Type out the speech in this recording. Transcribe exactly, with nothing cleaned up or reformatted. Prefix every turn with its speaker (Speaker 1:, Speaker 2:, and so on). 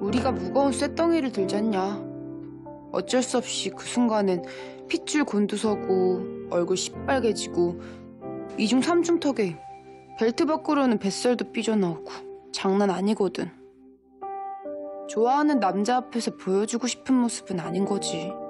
Speaker 1: 우리가 무거운 쇳덩이를 들잖냐. 어쩔 수 없이 그 순간은 핏줄 곤두서고 얼굴 시빨개지고 이중 삼중 턱에 벨트 밖으로는 뱃살도 삐져나오고 장난 아니거든. 좋아하는 남자 앞에서 보여주고 싶은 모습은 아닌 거지.